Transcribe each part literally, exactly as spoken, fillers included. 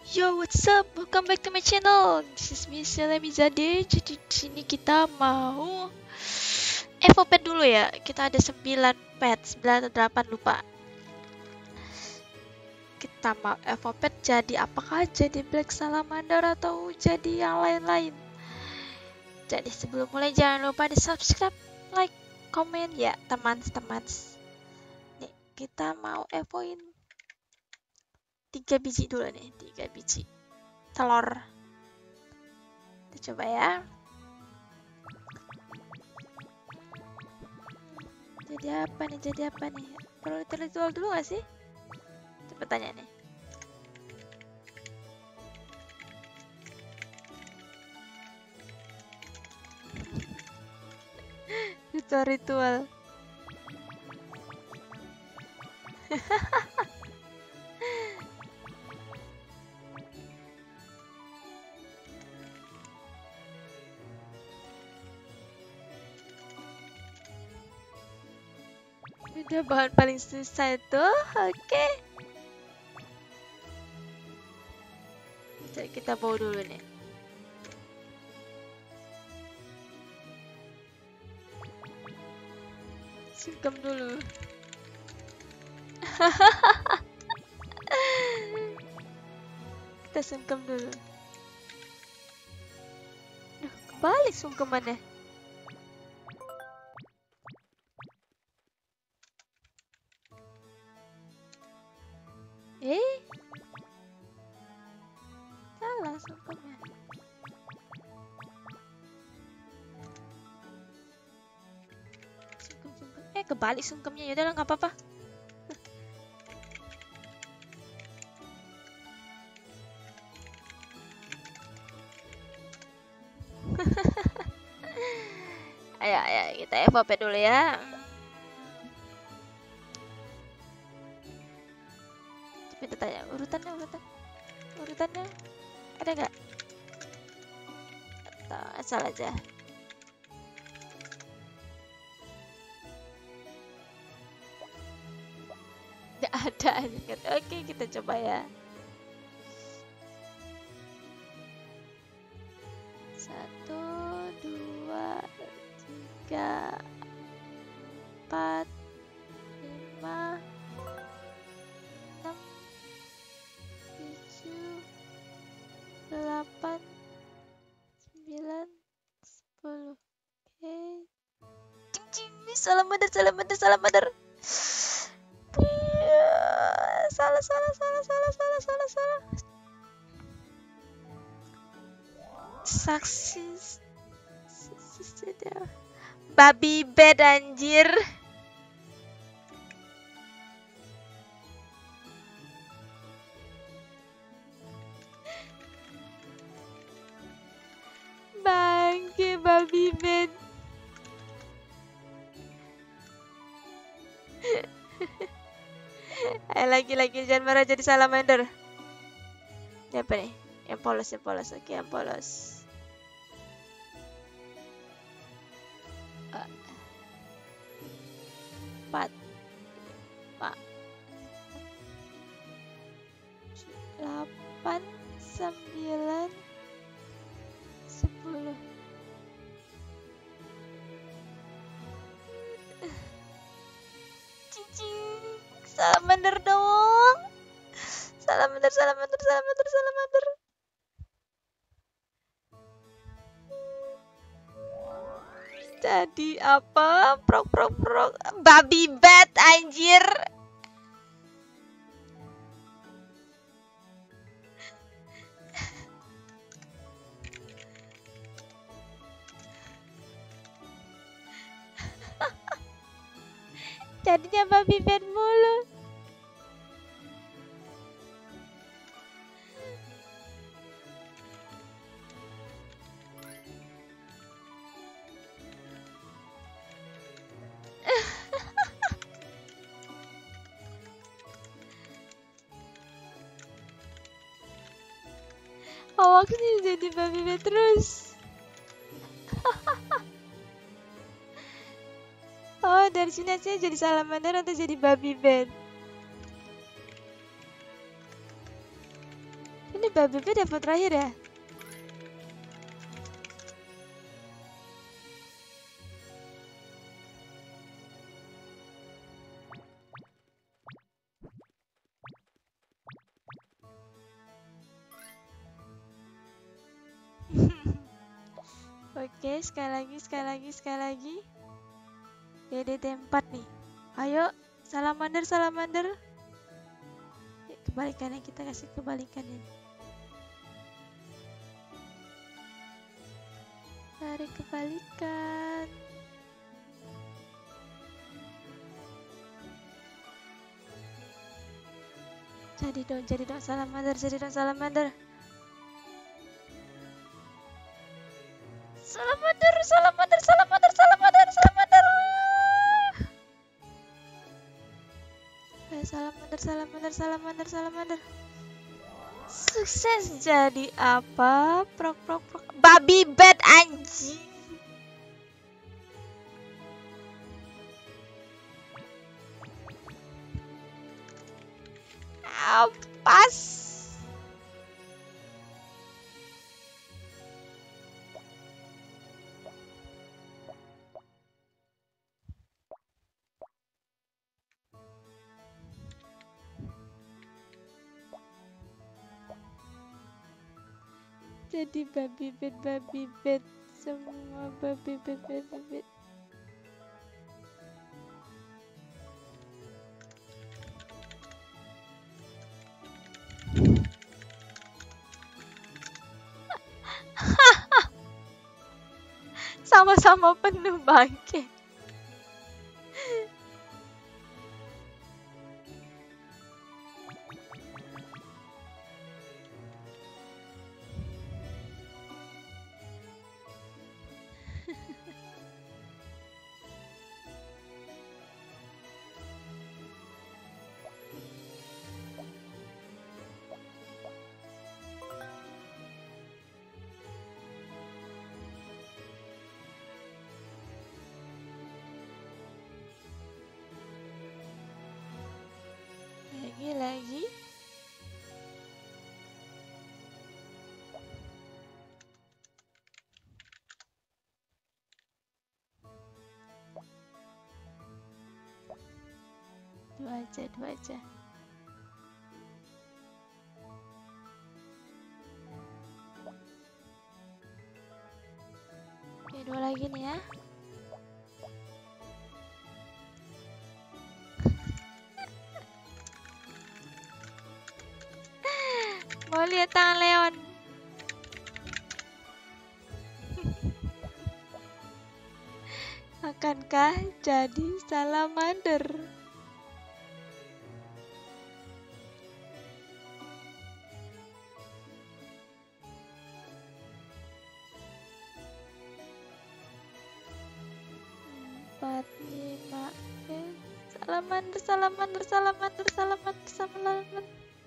Yo, what's up? Welcome back to my channel. This is Miss Lemizade. Jadi di sini kita mau Evo pet dulu ya. Kita ada sembilan pet, sembilan atau delapan lupa. Kita mau Evo pet jadi apakah? Jadi Black Salamander atau jadi yang lain-lain? Jadi sebelum mulai jangan lupa di subscribe, like, komen ya teman-teman. Nih, kita mau Evoin tiga biji dulu nih, tiga biji telur. Kita coba ya. Jadi apa nih? Jadi apa nih? Perlu ritual dulu gak sih? Coba tanya nih. Ritual-ritual. Udah bahan paling susah itu, oke. Okay. Jadi kita bawa dulu nih. Sungkem dulu. Kita sungkem dulu. Duh, kebalik sungkemannya. Eh? Salah sungkemnya. Sungkem-sungkem. Eh, kebalik sungkemnya. Yaudah lah, nggak apa-apa. Ayo, ayo, kita Evo pet dulu ya. Kita tanya urutannya, urutan, urutannya ada nggak? Atau asal aja? Nggak ada aja. Oke, kita coba ya. Satu, dua, tiga, empat, lima, enam, tujuh, delapan, sembilan, sepuluh. Oke. Cing cing, salamander, salamander, salamander. Salah, salah, salah, salah, salah, salah, salah. Saksis. Babi bed anjir. Bangke babi bed. Ayo lagi-lagi jangan marah jadi salamander. Ini apa nih? Yang polos, yang polos. Oke, yang polos. Empat, lima, delapan, sembilan, sepuluh. Cicing, salamander dong. Salamander, salamander, salamander, salamander. Jadi apa? Prok, prok, prok. Babi bat anjir. Jadinya babi bat mulu. Awaknya jadi babi bat terus. Oh, dari sini aja jadi salamander atau jadi babi bat. Ini babi B dapat terakhir ya? Oke, sekali lagi, sekali lagi, sekali lagi. D D T empat nih. Ayo, salamander, salamander. Kebalikannya, kita kasih kebalikannya. Tarik kebalikan. Jadi dong, jadi dong salamander, jadi dong salamander. Salamander, salamander, salamander, salamander, salamander. Ayo salamander, salamander, salamander, salamander. Sukses. Jadi apa? Prok, prok, prok. Babi bed anjing. Pas. Jadi babi bed, babi bed, semua babi bed, babi bed. Sama-sama penuh bangke. Lagi lagi. Dua aja, dua aja. Oke, dua lagi nih ya. Mau lihat tangan Leon? Akankah jadi salamander? Empat, lima, eh, salamander, salamander, salamander, salamander, salamander.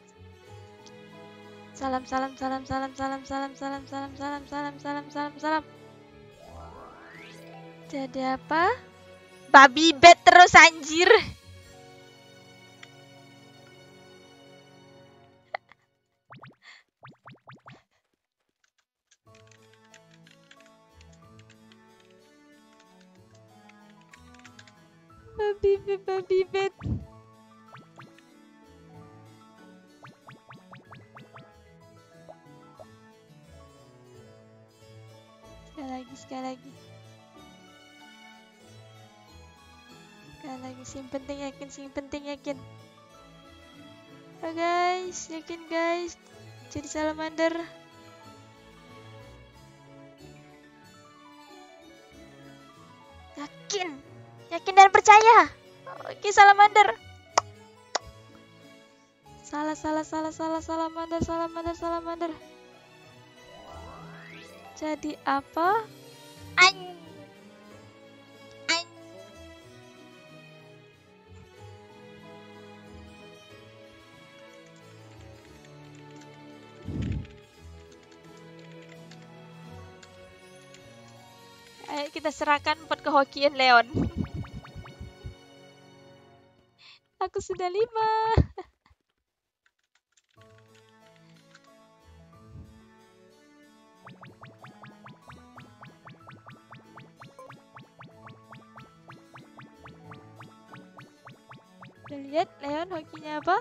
Salam, salam, salam, salam, salam, salam, salam, salam, salam, salam, salam, salam, salam. Jadi apa? Babi bed terus anjir. Babi bed, babi bed. Sekali lagi, sekali lagi. Sekali lagi, sing penting yakin, sing penting yakin. Oh guys, yakin guys. Jadi salamander. Yakin. Yakin dan percaya. Oke, salamander. Salah, salah, salah, salah, salamander, salamander, salamander. Jadi apa? An. An. Ayo kita serahkan pot kehokian Leon. Aku sudah lima. lihat Leon hokinya apa?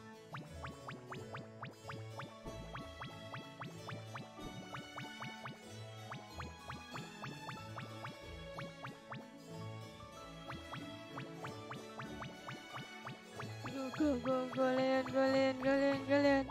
Go go go go Leon, go Leon, go Leon, go Leon.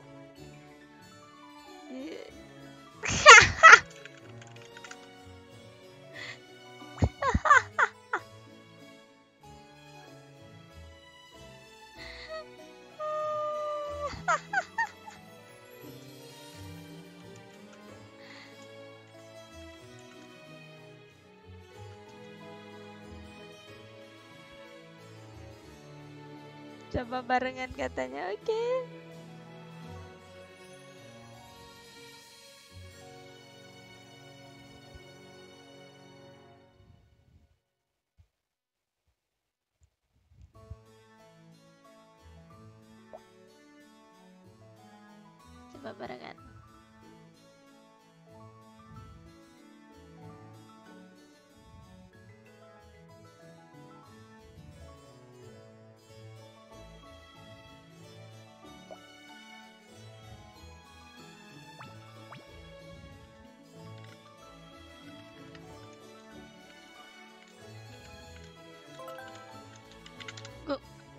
Coba barengan katanya, oke. Okay. Coba barengan. Go.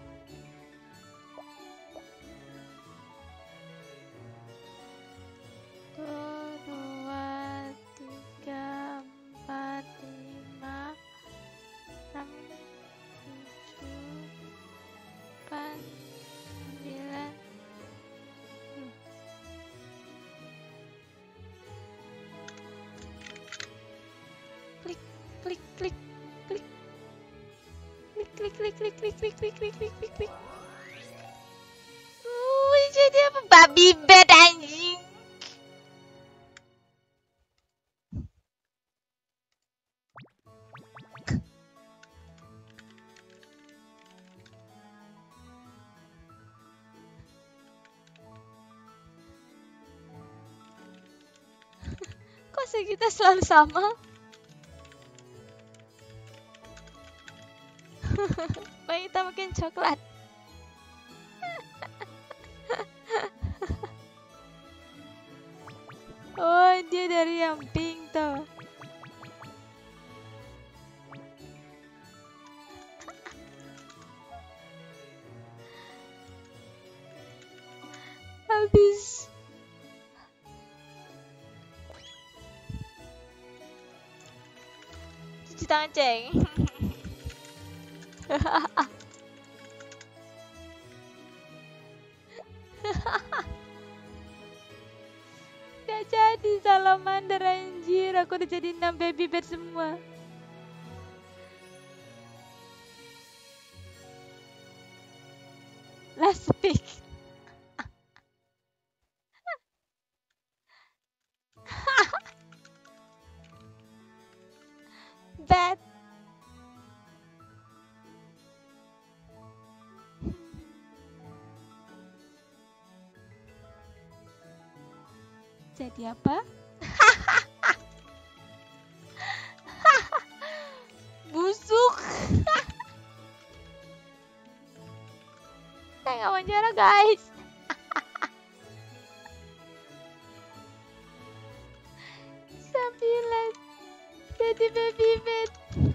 Dua, tiga, empat, lima, enam, tujuh, delapan, sembilan. Klik, klik, klik, klik, klik, klik, klik, klik, klik, klik, klik, klik, klik, klik, klik. Uh, jadi apa? Babi bed anjing. Kok kita selalu sama? Baik, kita makin coklat. Oh, dia dari yang pink tuh. Habis. Cuci tangan, ceng. Gak jadi salamander anjir. Aku udah jadi enam baby bed semua. Last pick. Bad. Jadi apa? Busuk. Saya nggak wawancara guys. Sembilan. Jadi baby bed.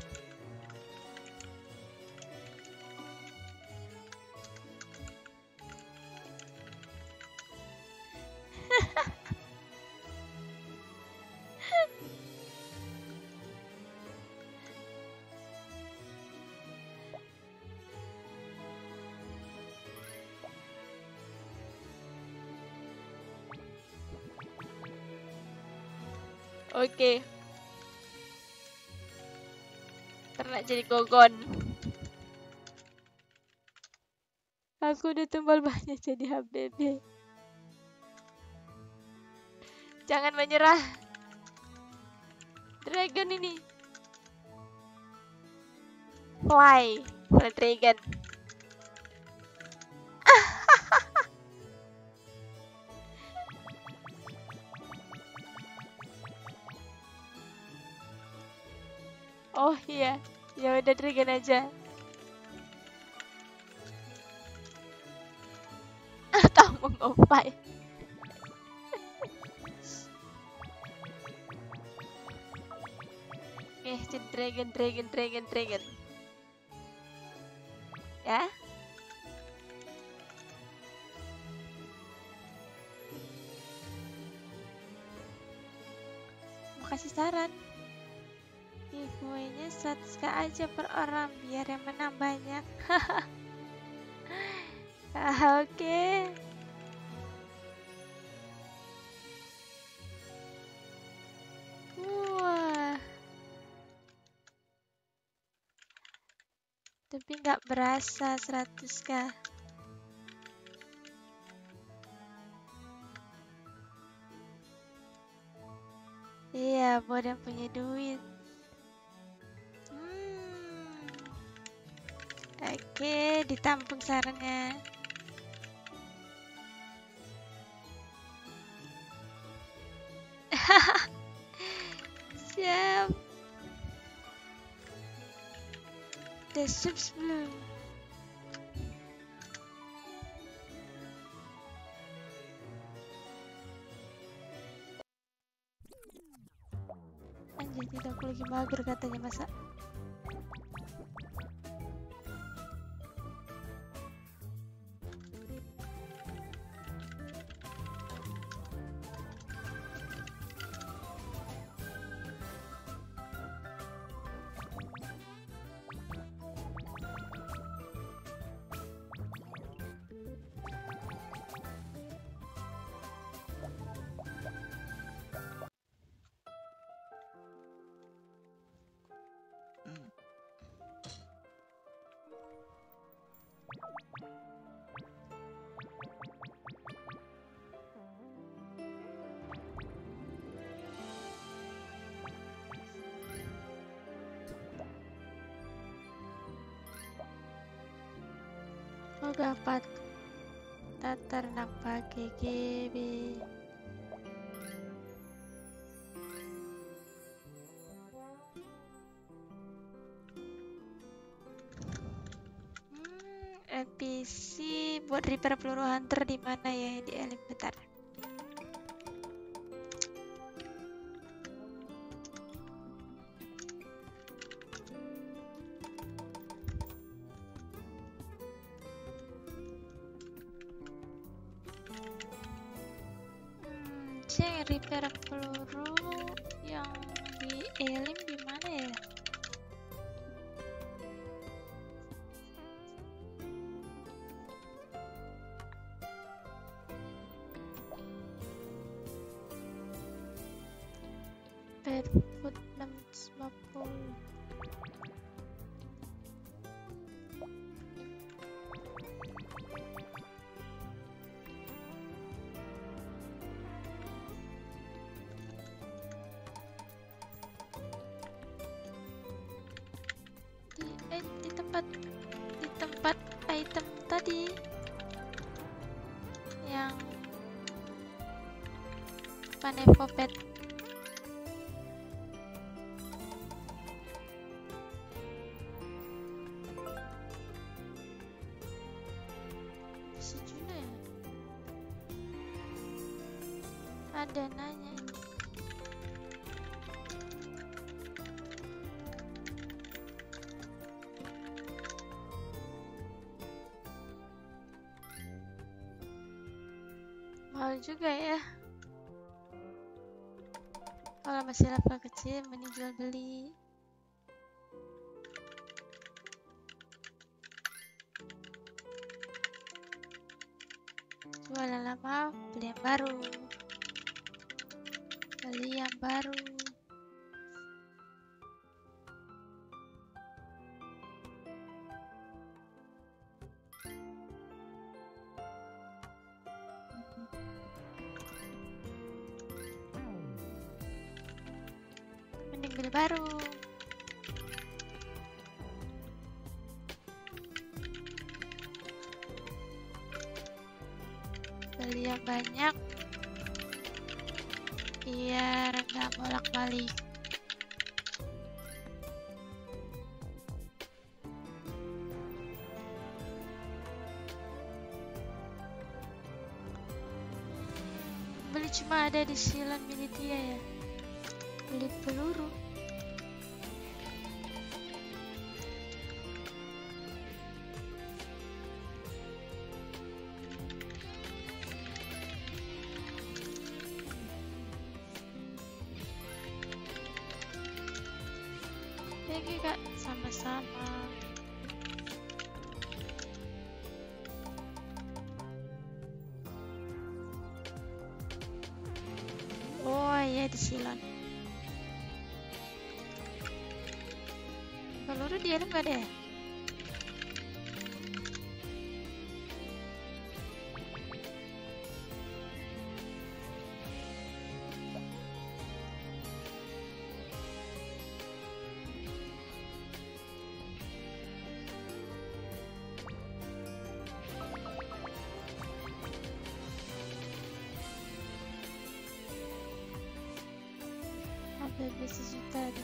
Oke. Ternak jadi gogon. Aku udah tumbal banyak jadi H B B. Jangan menyerah. Dragon ini. Fly. Fly dragon. Oh iya, ya udah dragon aja. Opai. Eh, jadi dragon, dragon, dragon, dragon. Ya. Mau kasih saran. Giveaway-nya seratus k aja per orang biar yang menang banyak. Ah, oke. Okay. Wah. Tapi nggak berasa seratus k. Iya, buat yang punya duit. Oke, ditampung sarannya. Siap. The subs belum. Anjir, tidak aku lagi mager katanya masa. Oh, dapat ternak pakai G B. Hmm, N P C buat repair peluru hunter di mana ya, di elim bentar. Cek repair peluru yang di elim di mana ya? Barefoot enam ratus lima puluh. Di, eh, di tempat di tempat item tadi yang Panevopet. Sejuna ya? Ada nanya. Mahal juga ya. Kalau masih level kecil mending jual beli. Jual yang lama, beli yang baru. Beli yang baru. Mending beli baru. Beli yang banyak biar nggak bolak-balik. beli cuma ada di Silan Militia ya. Beli peluru. Oke kak, sama-sama. Oh iya di Silon. Peluru di dalam gak ada ya? Hampir sejuta deh.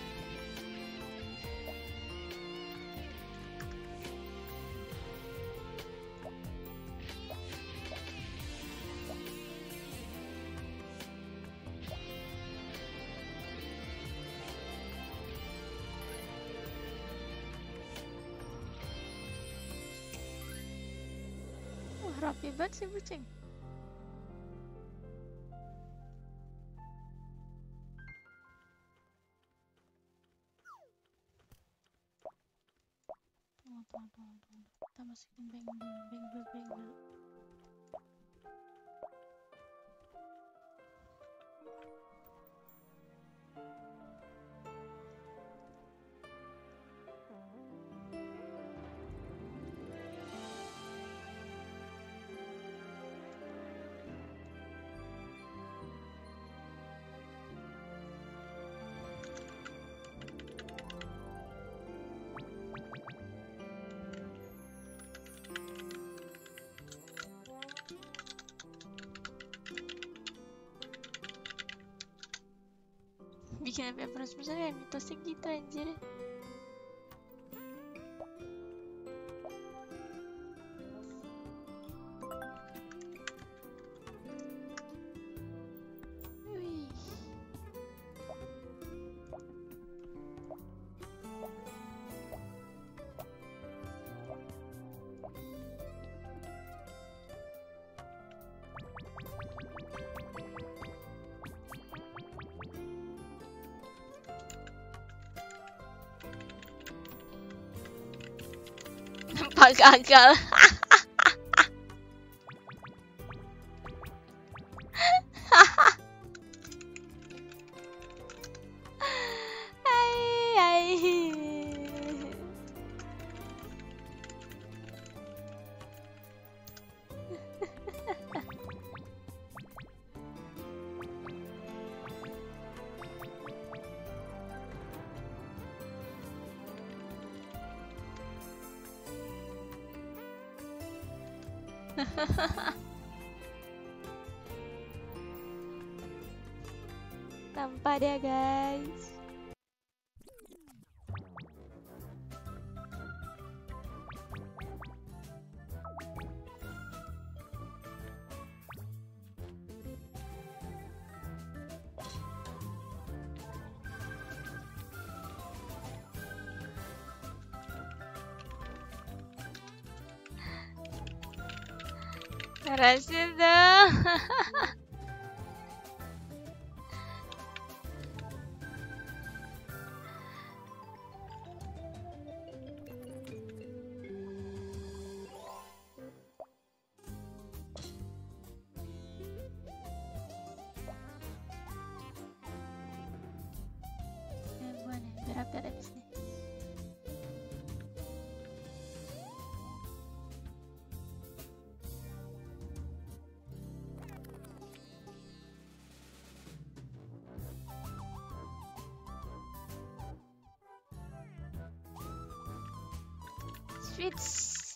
Wah, rapi banget sih kucing. Tunggu, tunggu, tunggu. Kita masukin bank dulu, bank dulu, bank dulu. Bikin apa terus misalnya mitosnya gitu anjir. Wih. Nampak gagal. Hai, hai. Tanpa dia guys. Rahasia dong. Berapa habis nih? Switch.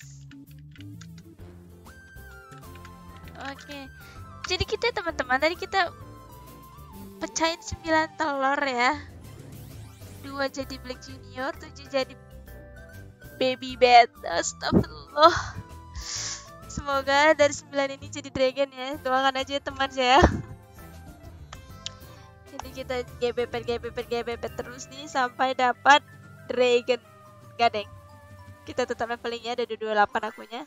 Oke. Jadi kita teman-teman tadi kita pecahin sembilan telur ya. Dua jadi Black Junior, tujuh jadi Baby Bad. Astagfirullah. Semoga Semoga dari sembilan ini jadi dragon ya. Doakan aja teman saya. Jadi kita gbpet gbpet gbpet terus nih sampai dapat dragon. Gadeng. Kita tetap levelingnya ada dua puluh delapan akunya.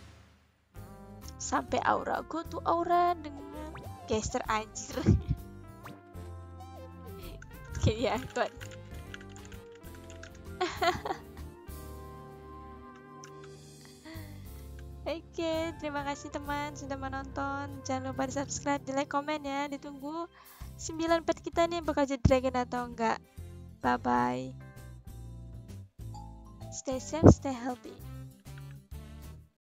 Sampai aura. Go to aura dengan caster anjir. Oke ya, kuat. Oke, terima kasih teman sudah menonton. Jangan lupa di subscribe, di like, komen ya. Ditunggu sembilan pet kita nih bakal jadi dragon atau enggak. Bye bye. Stay safe, stay healthy.